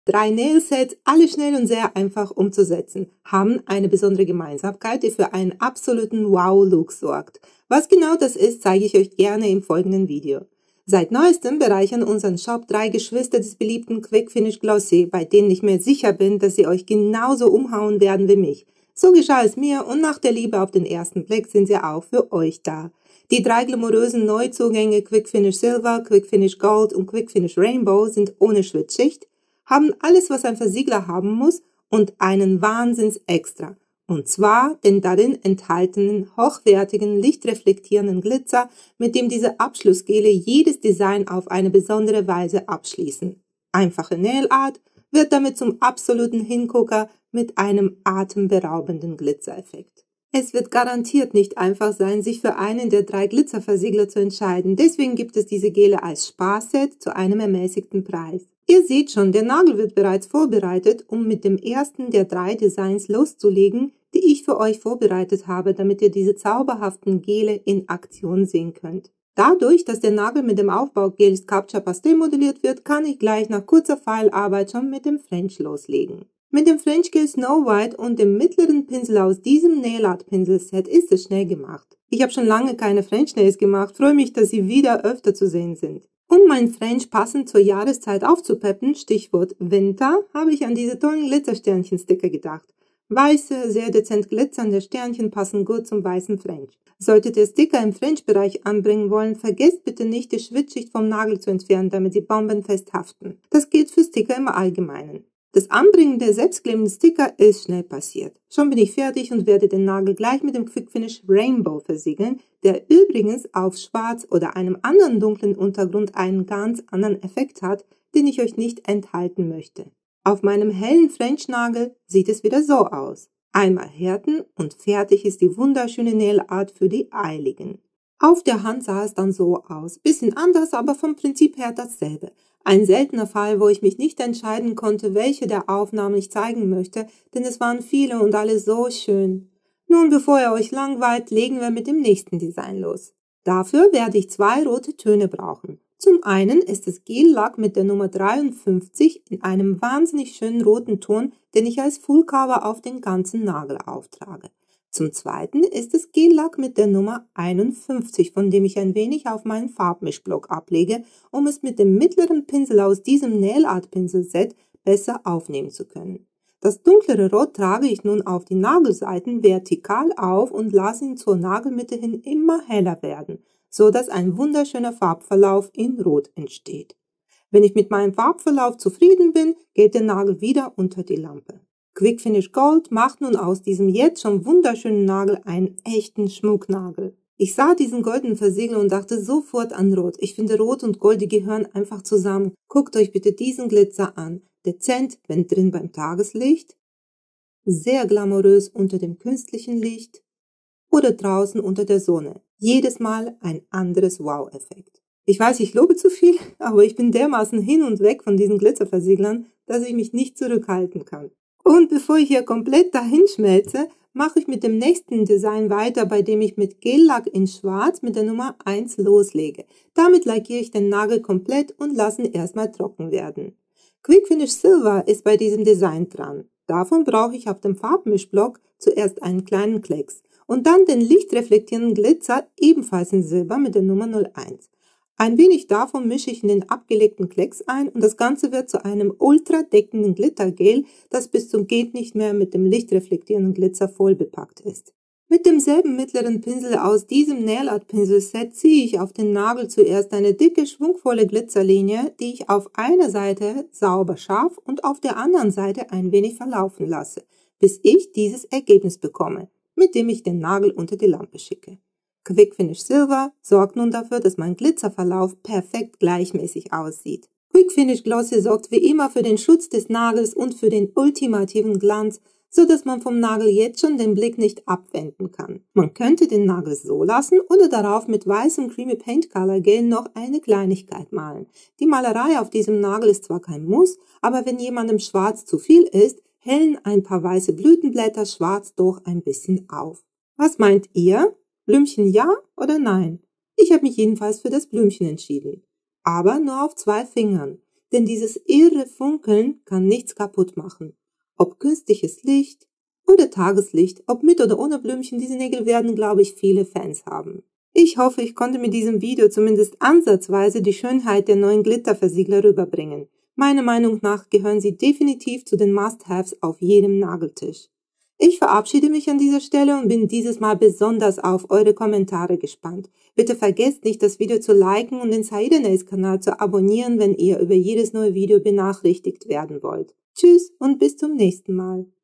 3 Nail-Sets, alle schnell und sehr einfach umzusetzen, haben eine besondere Gemeinsamkeit, die für einen absoluten Wow-Look sorgt. Was genau das ist, zeige ich euch gerne im folgenden Video. Seit neuestem bereichern unseren Shop 3 Geschwister des beliebten Quick Finish Glossy, bei denen ich mir sicher bin, dass sie euch genauso umhauen werden wie mich. So geschah es mir und nach der Liebe auf den ersten Blick sind sie auch für euch da. Die 3 glamourösen Neuzugänge Quick Finish Silver, Quick Finish Gold und Quick Finish Rainbow sind ohne Schwitzschicht, haben alles, was ein Versiegler haben muss und einen Wahnsinns-Extra. Und zwar den darin enthaltenen hochwertigen, lichtreflektierenden Glitzer, mit dem diese Abschlussgele jedes Design auf eine besondere Weise abschließen. Einfache Nail Art wird damit zum absoluten Hingucker mit einem atemberaubenden Glitzereffekt. Es wird garantiert nicht einfach sein, sich für einen der 3 Glitzerversiegler zu entscheiden. Deswegen gibt es diese Gele als Sparset zu einem ermäßigten Preis. Ihr seht schon, der Nagel wird bereits vorbereitet, um mit dem ersten der 3 Designs loszulegen, die ich für euch vorbereitet habe, damit ihr diese zauberhaften Gele in Aktion sehen könnt. Dadurch, dass der Nagel mit dem Aufbaugel Sculpture Pastel modelliert wird, kann ich gleich nach kurzer Feilarbeit schon mit dem French loslegen. Mit dem French Gel Snow White und dem mittleren Pinsel aus diesem Nail Art Pinselset ist es schnell gemacht. Ich habe schon lange keine French Nails gemacht, freue mich, dass sie wieder öfter zu sehen sind. Um mein French passend zur Jahreszeit aufzupeppen, Stichwort Winter, habe ich an diese tollen Glitzersternchen-Sticker gedacht. Weiße, sehr dezent glitzernde Sternchen passen gut zum weißen French. Solltet ihr Sticker im French-Bereich anbringen wollen, vergesst bitte nicht, die Schwitzschicht vom Nagel zu entfernen, damit sie bombenfest haften. Das gilt für Sticker im Allgemeinen. Das Anbringen der selbstklebenden Sticker ist schnell passiert. Schon bin ich fertig und werde den Nagel gleich mit dem Quick Finish Rainbow versiegeln, der übrigens auf Schwarz oder einem anderen dunklen Untergrund einen ganz anderen Effekt hat, den ich euch nicht enthalten möchte. Auf meinem hellen French Nagel sieht es wieder so aus. Einmal härten und fertig ist die wunderschöne Nail Art für die Eiligen. Auf der Hand sah es dann so aus. Bisschen anders, aber vom Prinzip her dasselbe. Ein seltener Fall, wo ich mich nicht entscheiden konnte, welche der Aufnahmen ich zeigen möchte, denn es waren viele und alle so schön. Nun, bevor ihr euch langweilt, legen wir mit dem nächsten Design los. Dafür werde ich 2 rote Töne brauchen. Zum einen ist es Gel-Lack mit der Nummer 53 in einem wahnsinnig schönen roten Ton, den ich als Full Cover auf den ganzen Nagel auftrage. Zum zweiten ist es Gel-Lack mit der Nummer 51, von dem ich ein wenig auf meinen Farbmischblock ablege, um es mit dem mittleren Pinsel aus diesem Nail Art Pinselset besser aufnehmen zu können. Das dunklere Rot trage ich nun auf die Nagelseiten vertikal auf und lasse ihn zur Nagelmitte hin immer heller werden, so dass ein wunderschöner Farbverlauf in Rot entsteht. Wenn ich mit meinem Farbverlauf zufrieden bin, geht der Nagel wieder unter die Lampe. Quick Finish Gold macht nun aus diesem jetzt schon wunderschönen Nagel einen echten Schmucknagel. Ich sah diesen goldenen Versiegel und dachte sofort an Rot. Ich finde Rot und Gold, die gehören einfach zusammen. Guckt euch bitte diesen Glitzer an. Dezent, wenn drin beim Tageslicht, sehr glamourös unter dem künstlichen Licht oder draußen unter der Sonne. Jedes Mal ein anderes Wow-Effekt. Ich weiß, ich lobe zu viel, aber ich bin dermaßen hin und weg von diesen Glitzerversieglern, dass ich mich nicht zurückhalten kann. Und bevor ich hier komplett dahin schmelze, mache ich mit dem nächsten Design weiter, bei dem ich mit Gel-Lack in Schwarz mit der Nummer 1 loslege. Damit lackiere ich den Nagel komplett und lasse ihn erstmal trocken werden. Quick Finish Silver ist bei diesem Design dran. Davon brauche ich auf dem Farbmischblock zuerst einen kleinen Klecks und dann den lichtreflektierenden Glitzer ebenfalls in Silber mit der Nummer 01. Ein wenig davon mische ich in den abgelegten Klecks ein und das Ganze wird zu einem ultra deckenden Glittergel, das bis zum geht nicht mehr mit dem lichtreflektierenden Glitzer voll bepackt ist. Mit demselben mittleren Pinsel aus diesem Nail Art Pinselset ziehe ich auf den Nagel zuerst eine dicke, schwungvolle Glitzerlinie, die ich auf einer Seite sauber scharf und auf der anderen Seite ein wenig verlaufen lasse, bis ich dieses Ergebnis bekomme, mit dem ich den Nagel unter die Lampe schicke. Quick Finish Silver sorgt nun dafür, dass mein Glitzerverlauf perfekt gleichmäßig aussieht. Quick Finish Glossy sorgt wie immer für den Schutz des Nagels und für den ultimativen Glanz, so dass man vom Nagel jetzt schon den Blick nicht abwenden kann. Man könnte den Nagel so lassen oder darauf mit weißem Creamy Paint Color Gel noch eine Kleinigkeit malen. Die Malerei auf diesem Nagel ist zwar kein Muss, aber wenn jemandem schwarz zu viel ist, hellen ein paar weiße Blütenblätter schwarz doch ein bisschen auf. Was meint ihr? Blümchen ja oder nein? Ich habe mich jedenfalls für das Blümchen entschieden. Aber nur auf 2 Fingern. denn dieses irre Funkeln kann nichts kaputt machen. Ob künstliches Licht oder Tageslicht, ob mit oder ohne Blümchen, diese Nägel werden, glaube ich, viele Fans haben. Ich hoffe, ich konnte mit diesem Video zumindest ansatzweise die Schönheit der neuen Glitterversiegler rüberbringen. Meiner Meinung nach gehören sie definitiv zu den Must-Haves auf jedem Nageltisch. Ich verabschiede mich an dieser Stelle und bin dieses Mal besonders auf eure Kommentare gespannt. Bitte vergesst nicht, das Video zu liken und den Saida Nails Kanal zu abonnieren, wenn ihr über jedes neue Video benachrichtigt werden wollt. Tschüss und bis zum nächsten Mal.